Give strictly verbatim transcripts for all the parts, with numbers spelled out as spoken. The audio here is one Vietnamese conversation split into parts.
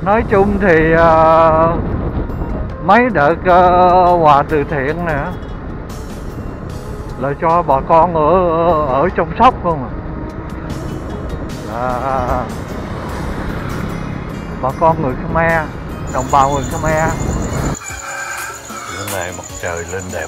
Nói chung thì uh, mấy đợt uh, quà từ thiện nè là cho bà con ở ở trong Sóc không à. À, bà con người Khmer, đồng bào người Khmer. Bữa nay mặt trời lên đẹp.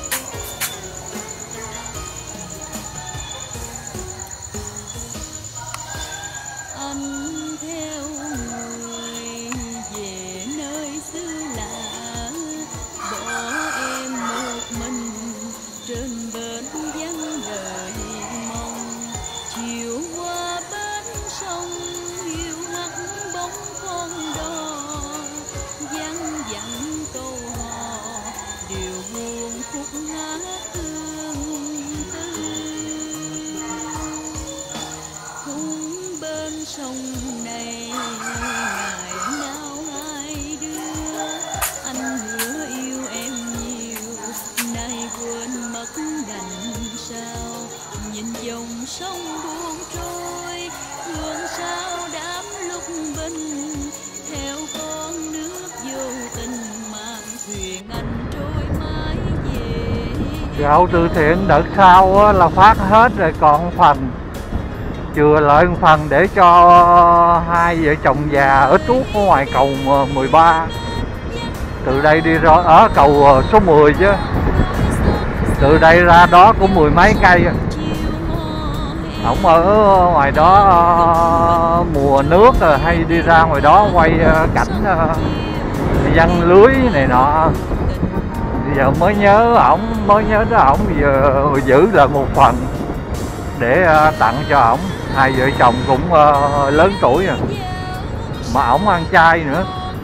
Gạo từ thiện đợt sau là phát hết rồi, còn phần chừa lại một phần để cho hai vợ chồng già ở tuốt ở ngoài cầu mười ba. Từ đây đi ra ở cầu số mười chứ, từ đây ra đó cũng mười mấy cây. Ổng ở ngoài đó mùa nước hay đi ra ngoài đó quay cảnh văng lưới này nọ. Bây giờ mới nhớ ổng, mới nhớ tới ổng, giờ giữ lại một phần để tặng cho ổng. Hai vợ chồng cũng uh, lớn tuổi rồi, mà ổng ăn chay nữa.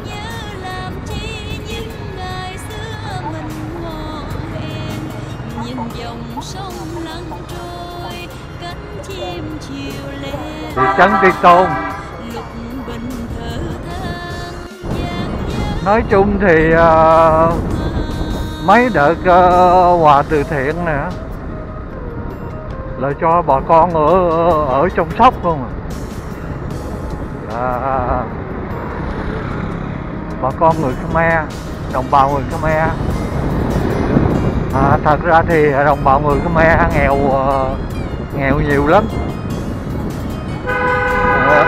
Thị trấn Tri Tôn. Nói chung thì uh, mấy đợt uh, quà từ thiện nè là cho bà con ở ở trong Sóc không à. À, bà con người Khmer, đồng bào người Khmer. À, thật ra thì đồng bào người Khmer nghèo uh, nghèo nhiều lắm. À,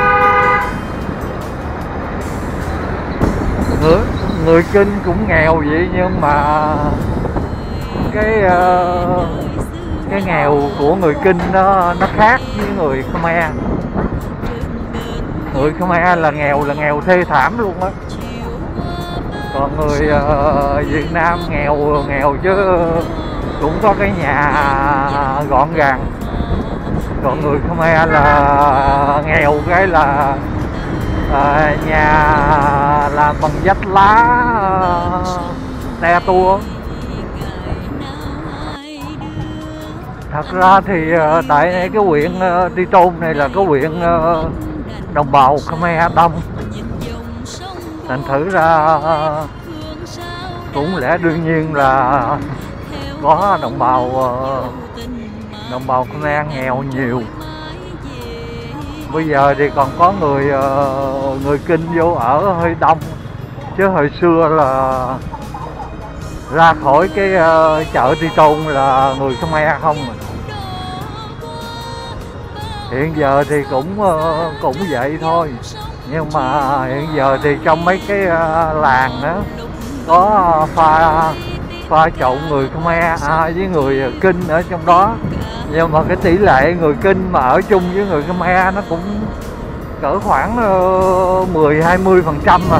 người người Kinh cũng nghèo vậy, nhưng mà cái uh, cái nghèo của người Kinh nó nó khác với người Khmer. Người Khmer là nghèo là nghèo thê thảm luôn á. Còn người uh, Việt Nam nghèo nghèo chứ cũng có cái nhà gọn gàng. Còn người Khmer là nghèo cái là uh, nhà làm bằng vách lá uh, te tua. Thật ra thì uh, tại cái huyện uh, Tri Tôn này là cái huyện uh, đồng bào Khmer đông, thành thử ra uh, cũng lẽ đương nhiên là có đồng bào uh, đồng bào Khmer nghèo nhiều. Bây giờ thì còn có người uh, người Kinh vô ở hơi đông, chứ hồi xưa là ra khỏi cái uh, chợ Tri Tôn là người Khmer không. Hiện giờ thì cũng uh, cũng vậy thôi, nhưng mà hiện giờ thì trong mấy cái uh, làng đó có pha pha trộn người Khmer à, với người Kinh ở trong đó, nhưng mà cái tỷ lệ người Kinh mà ở chung với người Khmer nó cũng cỡ khoảng uh, mười hai mươi phần trăm mà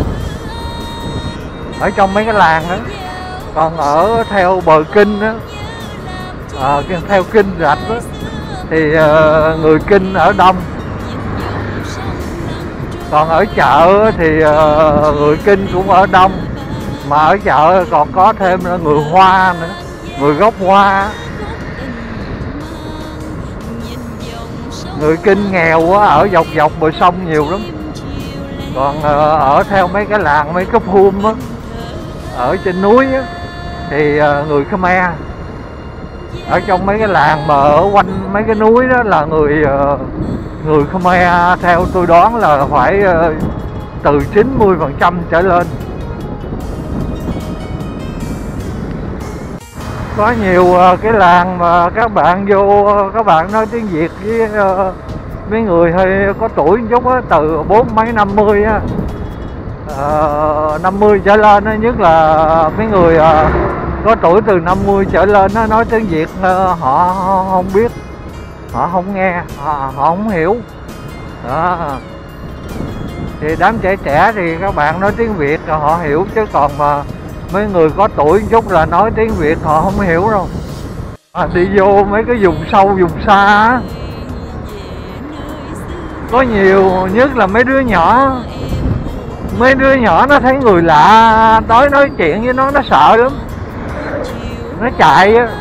ở trong mấy cái làng đó. Còn ở theo bờ Kinh đó, à, theo Kinh Rạch đó thì uh, người Kinh ở đông. Còn ở chợ thì uh, người Kinh cũng ở đông, mà ở chợ còn có thêm là người Hoa nữa, người gốc Hoa. Người Kinh nghèo quá, ở dọc dọc bờ sông nhiều lắm. Còn uh, ở theo mấy cái làng, mấy cái phum á, ở trên núi á, thì uh, người Khmer. Ở trong mấy cái làng mà ở quanh mấy cái núi đó là người uh, người Khmer, theo tôi đoán là phải uh, từ chín mươi phần trăm trở lên. Có nhiều cái làng mà các bạn vô, các bạn nói tiếng Việt với mấy người hơi có tuổi một chút á, từ bốn mấy năm mươi á, uh, năm mươi trở lên á, nhất là mấy người uh, có tuổi từ năm mươi trở lên á, nói tiếng Việt uh, họ không biết, họ không nghe, họ, họ không hiểu đó. Thì đám trẻ trẻ thì các bạn nói tiếng Việt họ hiểu, chứ còn mà mấy người có tuổi một chút là nói tiếng Việt họ không hiểu đâu. À, đi vô mấy cái vùng sâu vùng xa á, có nhiều, nhất là mấy đứa nhỏ, mấy đứa nhỏ nó thấy người lạ tới nói chuyện với nó nó sợ lắm, nó chạy á.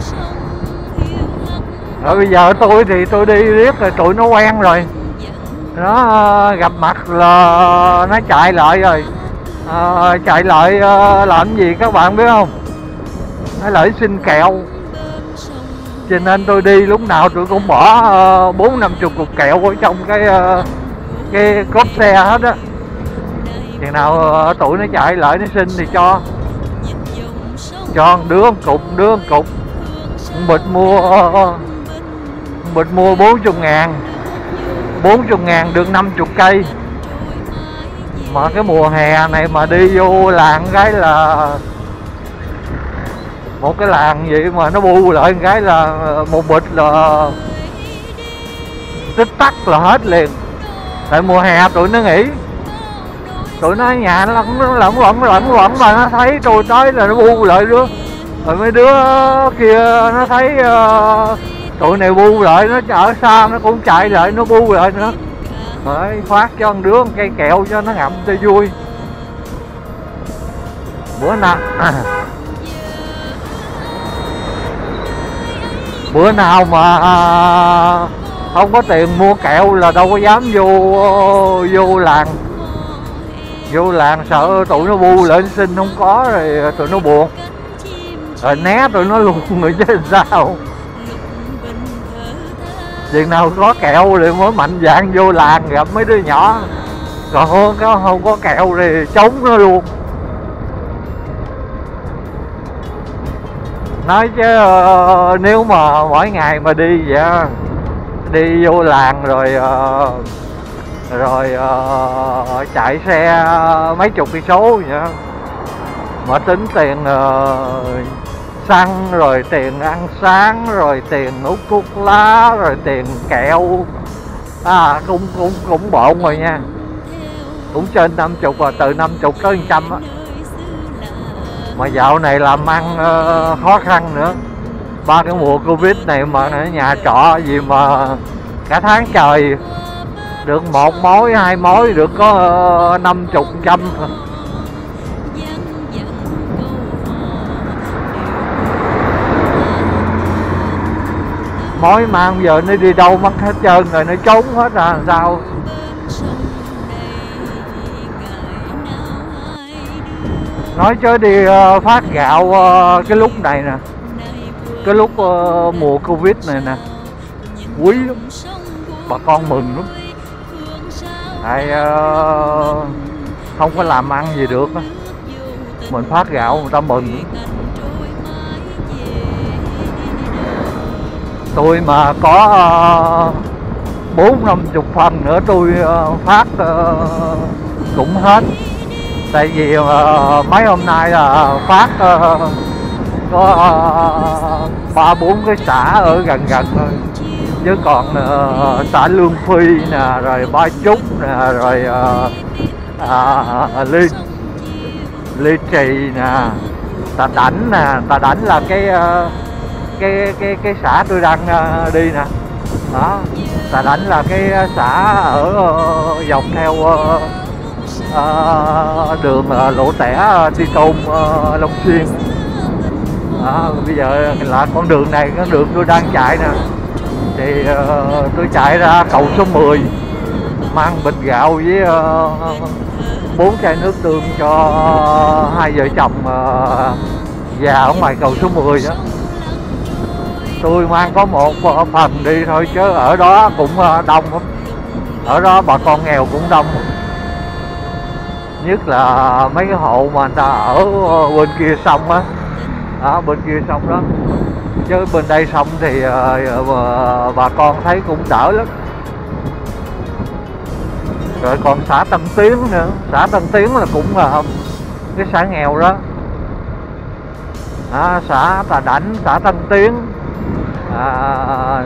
Rồi bây giờ tôi thì tôi đi riết rồi, tụi nó quen rồi, nó gặp mặt là nó chạy lại rồi. À, chạy lại uh, làm gì các bạn biết không? Nó lại xin kẹo, cho nên tôi đi lúc nào tôi cũng bỏ uh, bốn năm chục cục kẹo ở trong cái uh, cái cốp xe hết á. Chừng nào uh, tụi nó chạy lại nó xin thì cho cho đứa một cục, đứa một cục. Bịch mua uh, bịch mua bốn mươi ngàn, bốn mươi ngàn được năm mươi cây. Mà cái mùa hè này mà đi vô làng cái là một cái làng vậy mà nó bu lại cái là một bịch là tích tắc là hết liền. Tại mùa hè tụi nó nghỉ, tụi nó ở nhà nó lẫn lẫn lẫn lẫn lẫn mà nó thấy tôi tới là nó bu lại đứa. Rồi mấy đứa kia nó thấy uh, tụi này bu lại, nó ở xa nó cũng chạy lại nó bu lại nữa. Rồi phát cho một đứa một cây kẹo cho nó ngậm cho vui. Bữa nào à, bữa nào mà à, không có tiền mua kẹo là đâu có dám vô vô làng. Vô làng sợ tụi nó bu lại xin không có rồi tụi nó buồn, rồi né tụi nó luôn rồi chứ sao. Chừng nào có kẹo thì mới mạnh dạn vô làng gặp mấy đứa nhỏ, còn không có, không có kẹo thì trống nó luôn. Nói chứ uh, nếu mà mỗi ngày mà đi vậy, đi vô làng rồi uh, rồi uh, chạy xe mấy chục cây số vậy, mà tính tiền uh, xăng, rồi tiền ăn sáng, rồi tiền hút thuốc lá, rồi tiền kẹo, à cũng cũng cũng bộn rồi nha, cũng trên năm chục, và từ năm chục tới một trăm á. Mà dạo này làm ăn uh, khó khăn nữa, ba cái mùa Covid này mà ở nhà trọ gì mà cả tháng trời được một mối hai mối được có uh, năm chục trăm. Mối mang giờ nó đi đâu mất hết trơn rồi, nó trốn hết ra làm sao. Nói chứ đi uh, phát gạo uh, cái lúc này nè, cái lúc uh, mùa Covid này nè, quý lắm, bà con mừng lắm. Tại uh, không có làm ăn gì được á, mình phát gạo người ta mừng. Tôi mà có bốn năm chục phần nữa tôi uh, phát uh, cũng hết. Tại vì uh, mấy hôm nay là phát uh, có ba uh, bốn cái xã ở gần gần thôi, chứ còn uh, xã Lương Phi nè, rồi Ba Chúc nè, rồi uh, uh, Ly Ly Trì nè, Tà Đảnh nè. Tà Đảnh là cái uh, cái cái cái xã tôi đang uh, đi nè. Đó, Tà Đảnh là cái xã ở uh, dọc theo uh, uh, đường uh, Lộ Tẻ uh, Đi Tôn uh, Long Xuyên. Đó, bây giờ là con đường này, con đường tôi đang chạy nè, thì uh, tôi chạy ra cầu số mười, mang bịch gạo với bốn uh, chai nước tương cho uh, hai vợ chồng uh, già ở ngoài cầu số mười đó. Tôi mang có một uh, phần đi thôi, chứ ở đó cũng uh, đông lắm, ở đó bà con nghèo cũng đông. nhất là mấy cái hộ mà người ta ở bên kia sông á, ở bên kia sông đó, chứ bên đây sông thì uh, bà con thấy cũng đỡ lắm. Rồi còn xã Tân Tiến nữa, xã Tân Tiến là cũng là cái xã nghèo đó, à, xã Tà Đảnh, xã Tân Tiến, à,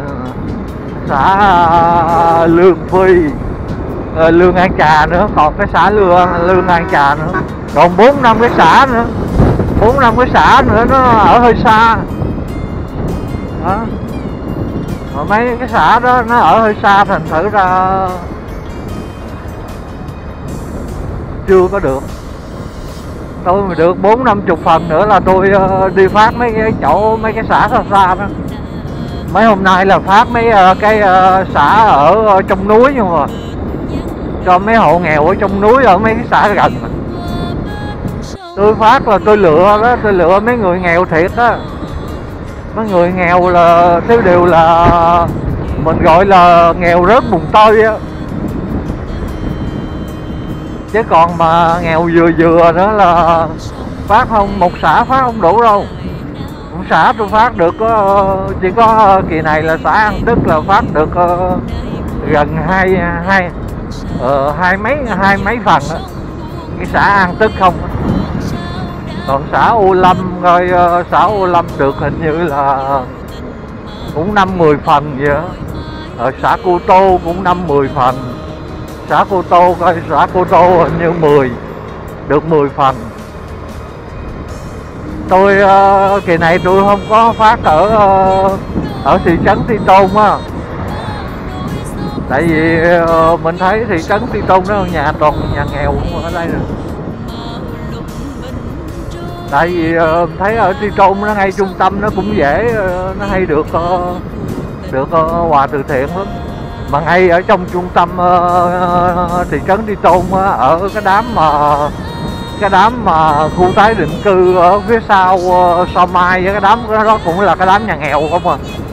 xã Lương Phi, à, Lương An Trà nữa, còn cái xã Lương Lương An Trà nữa, còn bốn năm cái xã nữa, bốn năm cái xã nữa nó ở hơi xa đó. Mà mấy cái xã đó nó ở hơi xa, thành thử ra chưa có được. Tôi mà được bốn năm chục phần nữa là tôi uh, đi phát mấy cái chỗ mấy cái xã xa xa đó. Mấy hôm nay là phát mấy uh, cái uh, xã ở uh, trong núi, nhưng mà cho mấy hộ nghèo ở trong núi, ở mấy cái xã gần. Tôi phát là tôi lựa đó, tôi lựa mấy người nghèo thiệt á. Mấy người nghèo là thứ điều là mình gọi là nghèo rớt bùn tôi á. Chứ còn mà nghèo vừa vừa nữa là phát không, một xã phát không đủ đâu. Một xã tôi phát được có, chỉ có kỳ này là xã An Đức là phát được uh, gần hai hai uh, hai mấy hai mấy phần đó. Cái xã An Đức không. Còn xã Ô Lâm rồi uh, xã Ô Lâm được hình như là cũng năm mười phần vậy đó. Ở xã Cô Tô cũng năm mười phần. Xã Cô Tô coi, xã Cô Tô hình như mười, được mười phần. Tôi uh, kỳ này tôi không có phát ở uh, ở thị trấn Tri Tôn á. Tại vì uh, mình thấy thị trấn Tri Tôn đó nhà toàn nhà nghèo ở đây rồi. Tại vì uh, thấy ở Tri Tôn nó ngay trung tâm, nó cũng dễ, uh, nó hay được uh, được uh, quà từ thiện lắm. Mà ngay ở trong trung tâm uh, thị trấn Tri Tôn uh, ở cái đám mà cái đám mà khu tái định cư ở phía sau uh, Sao Mai, với cái đám đó cũng là cái đám nhà nghèo không à.